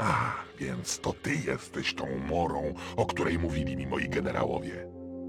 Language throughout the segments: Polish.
A, więc to ty jesteś tą Morą, o której mówili mi moi generałowie.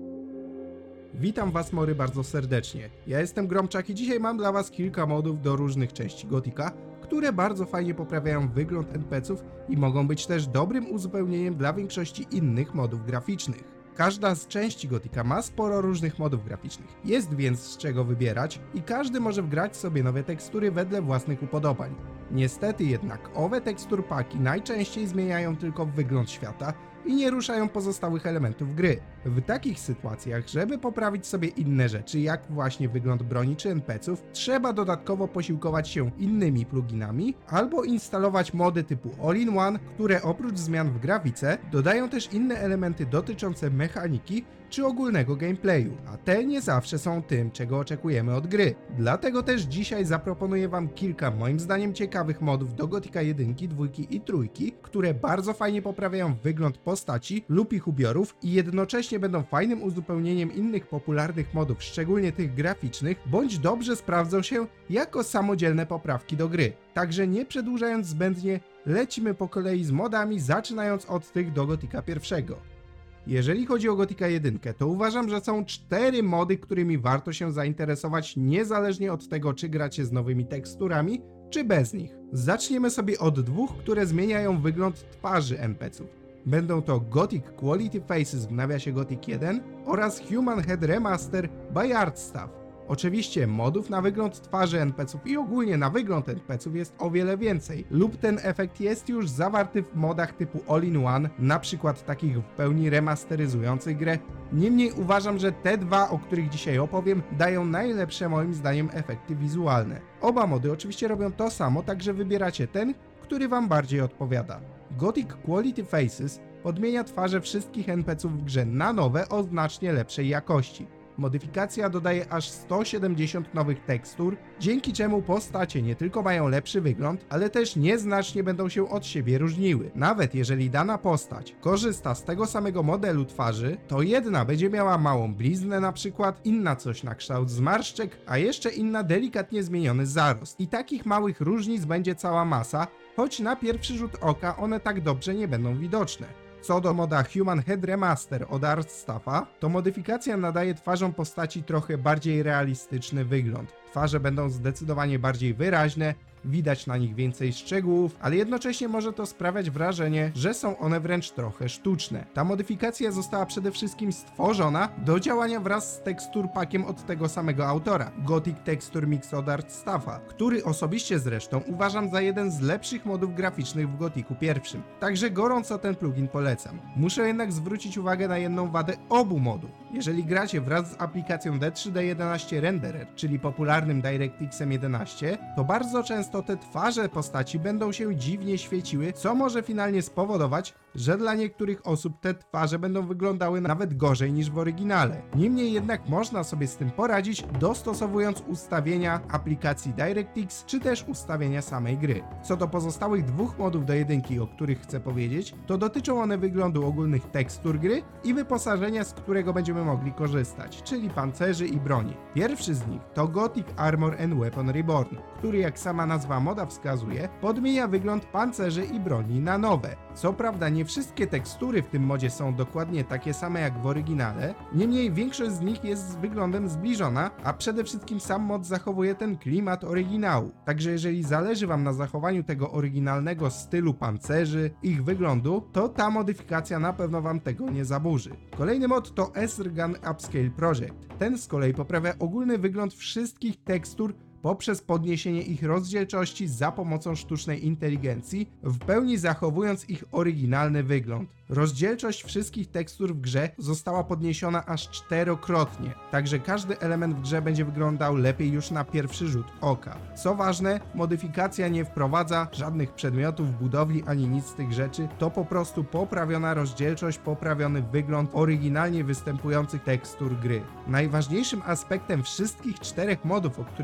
Witam was mory bardzo serdecznie. Ja jestem Gromczak i dzisiaj mam dla was kilka modów do różnych części Gotika, które bardzo fajnie poprawiają wygląd NPC-ów i mogą być też dobrym uzupełnieniem dla większości innych modów graficznych. Każda z części Gotika ma sporo różnych modów graficznych, jest więc z czego wybierać i każdy może wgrać sobie nowe tekstury wedle własnych upodobań. Niestety jednak owe tekstur paki najczęściej zmieniają tylko wygląd świata i nie ruszają pozostałych elementów gry. W takich sytuacjach, żeby poprawić sobie inne rzeczy, jak właśnie wygląd broni czy NPC-ów, trzeba dodatkowo posiłkować się innymi pluginami albo instalować mody typu All-in-One, które oprócz zmian w grafice dodają też inne elementy dotyczące mechaniki czy ogólnego gameplayu, a te nie zawsze są tym, czego oczekujemy od gry. Dlatego też dzisiaj zaproponuję wam kilka moim zdaniem ciekawych modów do Gotika 1, 2 i 3, które bardzo fajnie poprawiają wygląd postaci lub ich ubiorów i jednocześnie będą fajnym uzupełnieniem innych popularnych modów, szczególnie tych graficznych, bądź dobrze sprawdzą się jako samodzielne poprawki do gry. Także nie przedłużając zbędnie, lecimy po kolei z modami, zaczynając od tych do Gotika 1. Jeżeli chodzi o Gotika 1, to uważam, że są 4 mody, którymi warto się zainteresować niezależnie od tego, czy gracie z nowymi teksturami, czy bez nich. Zaczniemy sobie od dwóch, które zmieniają wygląd twarzy NPC-ów. Będą to Gothic Quality Faces w nawiasie Gothic 1 oraz Human Head Remaster by Artstaff. Oczywiście modów na wygląd twarzy NPC-ów i ogólnie na wygląd NPC-ów jest o wiele więcej, lub ten efekt jest już zawarty w modach typu All-in-One, na przykład takich w pełni remasteryzujących grę. Niemniej uważam, że te dwa, o których dzisiaj opowiem, dają najlepsze moim zdaniem efekty wizualne. Oba mody oczywiście robią to samo, także wybieracie ten, który wam bardziej odpowiada. Gothic Quality Faces odmienia twarze wszystkich NPC-ów w grze na nowe o znacznie lepszej jakości. Modyfikacja dodaje aż 170 nowych tekstur, dzięki czemu postacie nie tylko mają lepszy wygląd, ale też nieznacznie będą się od siebie różniły. Nawet jeżeli dana postać korzysta z tego samego modelu twarzy, to jedna będzie miała małą bliznę na przykład, inna coś na kształt zmarszczek, a jeszcze inna delikatnie zmieniony zarost. I takich małych różnic będzie cała masa, choć na pierwszy rzut oka one tak dobrze nie będą widoczne. Co do moda Human Head Remaster od Artstaffa, to modyfikacja nadaje twarzom postaci trochę bardziej realistyczny wygląd. Twarze będą zdecydowanie bardziej wyraźne, widać na nich więcej szczegółów, ale jednocześnie może to sprawiać wrażenie, że są one wręcz trochę sztuczne. Ta modyfikacja została przede wszystkim stworzona do działania wraz z tekstur pakiem od tego samego autora, Gothic Texture Mix od Artstaffa, który osobiście zresztą uważam za jeden z lepszych modów graficznych w Gothicu 1. Także gorąco ten plugin polecam. Muszę jednak zwrócić uwagę na jedną wadę obu modów. Jeżeli gracie wraz z aplikacją D3D11 Renderer, czyli popularnym DirectXem 11, to bardzo często te twarze postaci będą się dziwnie świeciły, co może finalnie spowodować, że dla niektórych osób te twarze będą wyglądały nawet gorzej niż w oryginale. Niemniej jednak można sobie z tym poradzić, dostosowując ustawienia aplikacji DirectX, czy też ustawienia samej gry. Co do pozostałych dwóch modów do jedynki, o których chcę powiedzieć, to dotyczą one wyglądu ogólnych tekstur gry i wyposażenia, z którego będziemy mogli korzystać, czyli pancerzy i broni. Pierwszy z nich to Gothic Armor and Weapon Reborn, który, jak sama nazwa moda wskazuje, podmienia wygląd pancerzy i broni na nowe. Co prawda nie wszystkie tekstury w tym modzie są dokładnie takie same jak w oryginale, niemniej większość z nich jest z wyglądem zbliżona, a przede wszystkim sam mod zachowuje ten klimat oryginału. Także jeżeli zależy wam na zachowaniu tego oryginalnego stylu pancerzy, ich wyglądu, to ta modyfikacja na pewno wam tego nie zaburzy. Kolejny mod to Esrgan Upscale Project. Ten z kolei poprawia ogólny wygląd wszystkich tekstur poprzez podniesienie ich rozdzielczości za pomocą sztucznej inteligencji, w pełni zachowując ich oryginalny wygląd. Rozdzielczość wszystkich tekstur w grze została podniesiona aż 4-krotnie, także każdy element w grze będzie wyglądał lepiej już na pierwszy rzut oka. Co ważne, modyfikacja nie wprowadza żadnych przedmiotów, budowli ani nic z tych rzeczy, to po prostu poprawiona rozdzielczość, poprawiony wygląd oryginalnie występujących tekstur gry. Najważniejszym aspektem wszystkich 4 modów, o których teraz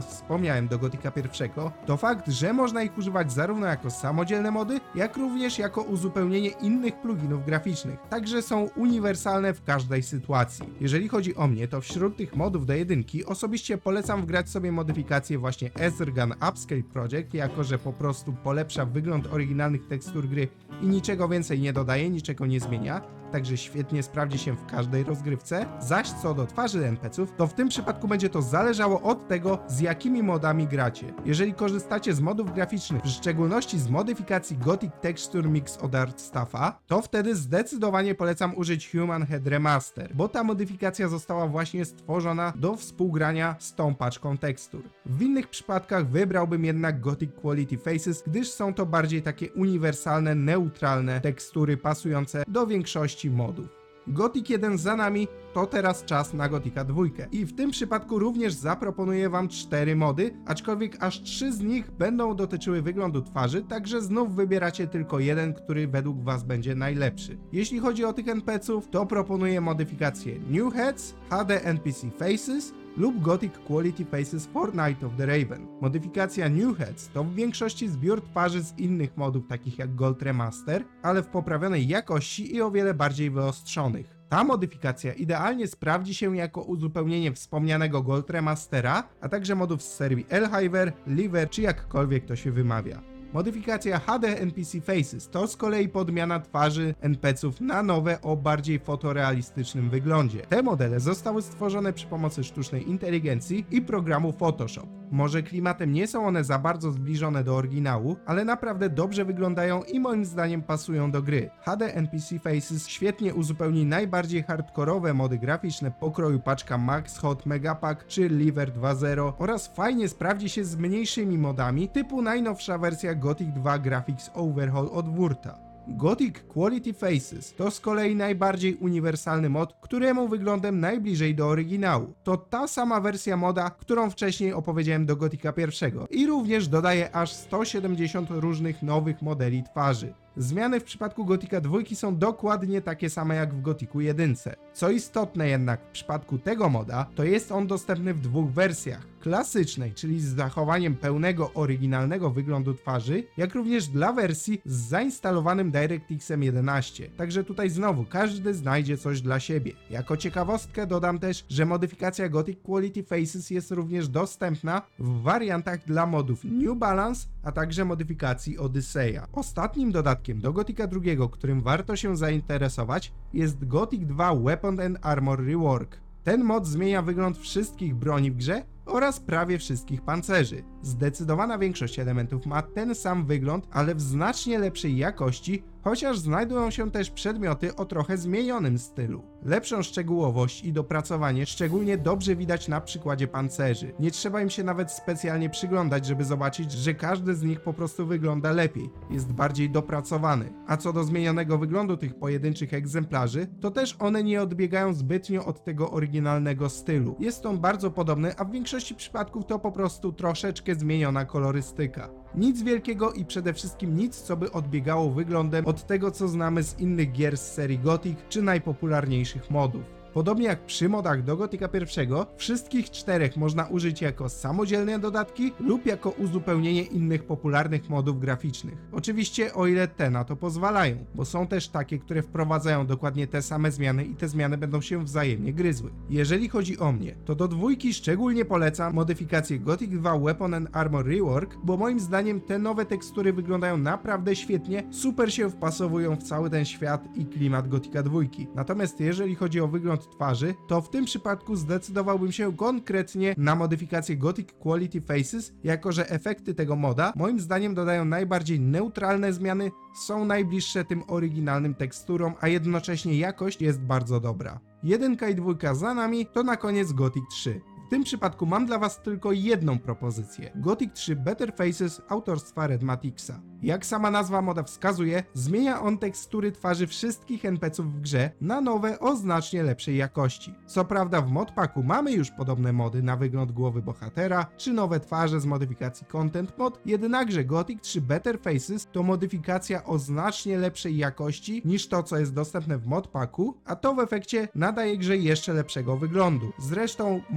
wspomniałem do Gotika I, to fakt, że można ich używać zarówno jako samodzielne mody, jak również jako uzupełnienie innych pluginów graficznych, także są uniwersalne w każdej sytuacji. Jeżeli chodzi o mnie, to wśród tych modów do jedynki osobiście polecam wgrać sobie modyfikację właśnie Ezregan Upscale Project, jako że po prostu polepsza wygląd oryginalnych tekstur gry i niczego więcej nie dodaje, niczego nie zmienia, także świetnie sprawdzi się w każdej rozgrywce. Zaś co do twarzy NPC-ów, to w tym przypadku będzie to zależało od tego, z jakimi modami gracie. Jeżeli korzystacie z modów graficznych, w szczególności z modyfikacji Gothic Texture Mix od Artstaffa, to wtedy zdecydowanie polecam użyć Human Head Remaster, bo ta modyfikacja została właśnie stworzona do współgrania z tą paczką tekstur. W innych przypadkach wybrałbym jednak Gothic Quality Faces, gdyż są to bardziej takie uniwersalne, neutralne tekstury pasujące do większości modów. Gothic 1 za nami, to teraz czas na Gothica 2. I w tym przypadku również zaproponuję wam 4 mody, aczkolwiek aż 3 z nich będą dotyczyły wyglądu twarzy, także znów wybieracie tylko jeden, który według was będzie najlepszy. Jeśli chodzi o tych NPC-ów, to proponuję modyfikację New Heads, HD NPC Faces lub Gothic Quality Faces for Night of the Raven. Modyfikacja New Heads to w większości zbiór twarzy z innych modów takich jak Gold Remaster, ale w poprawionej jakości i o wiele bardziej wyostrzonych. Ta modyfikacja idealnie sprawdzi się jako uzupełnienie wspomnianego Gold Remastera, a także modów z serii Elhiver, Liver czy jakkolwiek to się wymawia. Modyfikacja HD NPC Faces to z kolei podmiana twarzy NPC-ów na nowe o bardziej fotorealistycznym wyglądzie. Te modele zostały stworzone przy pomocy sztucznej inteligencji i programu Photoshop. Może klimatem nie są one za bardzo zbliżone do oryginału, ale naprawdę dobrze wyglądają i moim zdaniem pasują do gry. HD NPC Faces świetnie uzupełni najbardziej hardkorowe mody graficzne pokroju paczka Max Hot Megapack czy Liver 2.0 oraz fajnie sprawdzi się z mniejszymi modami typu najnowsza wersja Gothic 2 Graphics Overhaul od Wurta. Gothic Quality Faces to z kolei najbardziej uniwersalny mod, któremu wyglądem najbliżej do oryginału. To ta sama wersja moda, którą wcześniej opowiedziałem do Gothica I i również dodaje aż 170 różnych nowych modeli twarzy. Zmiany w przypadku Gothica 2 są dokładnie takie same jak w Gothicu 1. Co istotne jednak w przypadku tego moda, to jest on dostępny w dwóch wersjach. Klasycznej, czyli z zachowaniem pełnego oryginalnego wyglądu twarzy, jak również dla wersji z zainstalowanym DirectXem 11. Także tutaj znowu każdy znajdzie coś dla siebie. Jako ciekawostkę dodam też, że modyfikacja Gothic Quality Faces jest również dostępna w wariantach dla modów New Balance, a także modyfikacji Odyseja. Ostatnim dodatkiem do Gothica 2, którym warto się zainteresować, jest Gothic 2 Weapon and Armor Rework. Ten mod zmienia wygląd wszystkich broni w grze oraz prawie wszystkich pancerzy. Zdecydowana większość elementów ma ten sam wygląd, ale w znacznie lepszej jakości, chociaż znajdują się też przedmioty o trochę zmienionym stylu. Lepszą szczegółowość i dopracowanie szczególnie dobrze widać na przykładzie pancerzy. Nie trzeba im się nawet specjalnie przyglądać, żeby zobaczyć, że każdy z nich po prostu wygląda lepiej, jest bardziej dopracowany. A co do zmienionego wyglądu tych pojedynczych egzemplarzy, to też one nie odbiegają zbytnio od tego oryginalnego stylu. Jest on bardzo podobny, a w większości przypadków to po prostu troszeczkę zmieniona kolorystyka. Nic wielkiego i przede wszystkim nic, co by odbiegało wyglądem od tego, co znamy z innych gier z serii Gothic czy najpopularniejszych modów. Podobnie jak przy modach do Gothica I, wszystkich 4 można użyć jako samodzielne dodatki lub jako uzupełnienie innych popularnych modów graficznych. Oczywiście o ile te na to pozwalają, bo są też takie, które wprowadzają dokładnie te same zmiany i te zmiany będą się wzajemnie gryzły. Jeżeli chodzi o mnie, to do 2 szczególnie polecam modyfikację Gothic 2 Weapon and Armor Rework, bo moim zdaniem te nowe tekstury wyglądają naprawdę świetnie, super się wpasowują w cały ten świat i klimat Gothica 2. Natomiast jeżeli chodzi o wygląd twarzy, to w tym przypadku zdecydowałbym się konkretnie na modyfikację Gothic Quality Faces, jako że efekty tego moda moim zdaniem dodają najbardziej neutralne zmiany, są najbliższe tym oryginalnym teksturom, a jednocześnie jakość jest bardzo dobra. 1 i 2 za nami, to na koniec Gothic 3. W tym przypadku mam dla was tylko jedną propozycję. Gothic 3 Better Faces autorstwa Redmatixa. Jak sama nazwa moda wskazuje, zmienia on tekstury twarzy wszystkich NPC-ów w grze na nowe o znacznie lepszej jakości. Co prawda w modpacku mamy już podobne mody na wygląd głowy bohatera, czy nowe twarze z modyfikacji Content Mod, jednakże Gothic 3 Better Faces to modyfikacja o znacznie lepszej jakości niż to, co jest dostępne w modpacku, a to w efekcie nadaje grze jeszcze lepszego wyglądu. Zresztą modyfikacja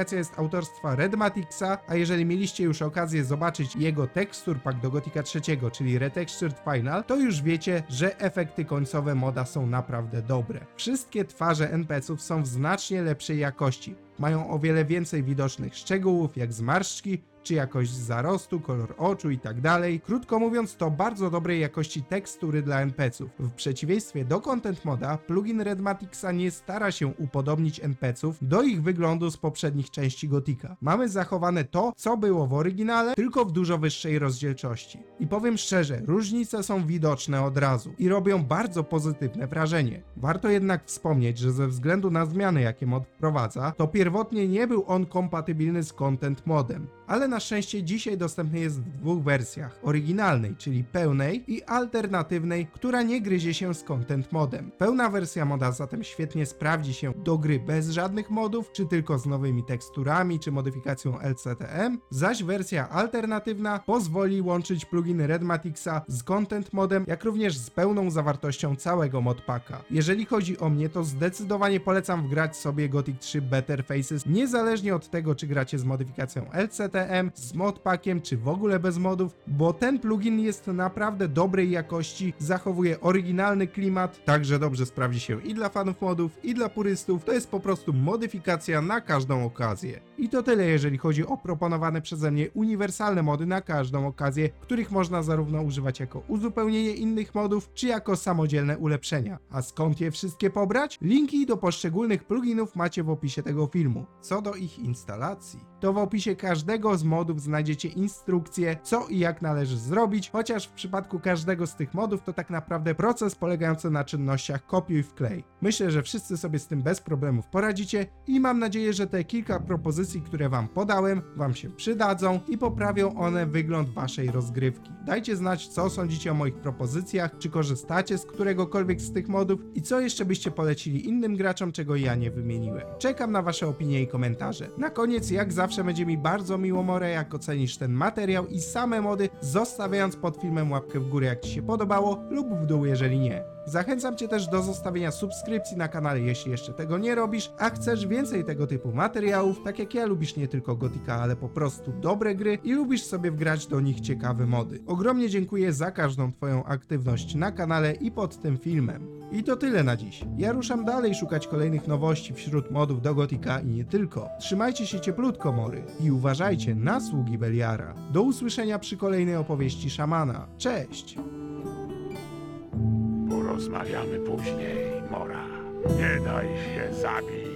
modyfikacja jest autorstwa Redmatixa, a jeżeli mieliście już okazję zobaczyć jego texture pack do Gotika 3, czyli Retextured Final, to już wiecie, że efekty końcowe moda są naprawdę dobre. Wszystkie twarze NPC-ów są w znacznie lepszej jakości. Mają o wiele więcej widocznych szczegółów, jak zmarszczki, czy jakość zarostu, kolor oczu i tak dalej. Krótko mówiąc, to bardzo dobrej jakości tekstury dla NPC-ów. W przeciwieństwie do Content Moda, plugin Redmatixa nie stara się upodobnić NPC-ów do ich wyglądu z poprzednich części Gotika. Mamy zachowane to, co było w oryginale, tylko w dużo wyższej rozdzielczości. I powiem szczerze, różnice są widoczne od razu i robią bardzo pozytywne wrażenie. Warto jednak wspomnieć, że ze względu na zmiany, jakie mod wprowadza, to pierwotnie nie był on kompatybilny z Content Modem. Ale na szczęście dzisiaj dostępny jest w dwóch wersjach. Oryginalnej, czyli pełnej, i alternatywnej, która nie gryzie się z Content Modem. Pełna wersja moda zatem świetnie sprawdzi się do gry bez żadnych modów, czy tylko z nowymi teksturami, czy modyfikacją LCTM, zaś wersja alternatywna pozwoli łączyć pluginy Redmatixa z Content Modem, jak również z pełną zawartością całego modpacka. Jeżeli chodzi o mnie, to zdecydowanie polecam wgrać sobie Gothic 3 Better Faces, niezależnie od tego, czy gracie z modyfikacją LCTM, z modpackiem, czy w ogóle bez modów, bo ten plugin jest naprawdę dobrej jakości, zachowuje oryginalny klimat, także dobrze sprawdzi się i dla fanów modów, i dla purystów. To jest po prostu modyfikacja na każdą okazję. I to tyle, jeżeli chodzi o proponowane przeze mnie uniwersalne mody na każdą okazję, których można zarówno używać jako uzupełnienie innych modów, czy jako samodzielne ulepszenia. A skąd je wszystkie pobrać? Linki do poszczególnych pluginów macie w opisie tego filmu. Co do ich instalacji, to w opisie każdego z modów znajdziecie instrukcję, co i jak należy zrobić, chociaż w przypadku każdego z tych modów to tak naprawdę proces polegający na czynnościach kopiuj wklej. Myślę, że wszyscy sobie z tym bez problemów poradzicie i mam nadzieję, że te kilka propozycji, które wam podałem, wam się przydadzą i poprawią one wygląd waszej rozgrywki. Dajcie znać, co sądzicie o moich propozycjach, czy korzystacie z któregokolwiek z tych modów i co jeszcze byście polecili innym graczom, czego ja nie wymieniłem. Czekam na wasze opinie i komentarze. Na koniec, jak zawsze, będzie mi bardzo miło, More, jak ocenisz ten materiał i same mody, zostawiając pod filmem łapkę w górę, jak ci się podobało, lub w dół, jeżeli nie. Zachęcam cię też do zostawienia subskrypcji na kanale, jeśli jeszcze tego nie robisz, a chcesz więcej tego typu materiałów, tak jak ja lubisz nie tylko Gotika, ale po prostu dobre gry i lubisz sobie wgrać do nich ciekawe mody. Ogromnie dziękuję za każdą twoją aktywność na kanale i pod tym filmem. I to tyle na dziś. Ja ruszam dalej szukać kolejnych nowości wśród modów do Gotika i nie tylko. Trzymajcie się cieplutko, mory, i uważajcie na sługi Beliara. Do usłyszenia przy kolejnej opowieści szamana. Cześć! Porozmawiamy później, Mora. Nie daj się zabić.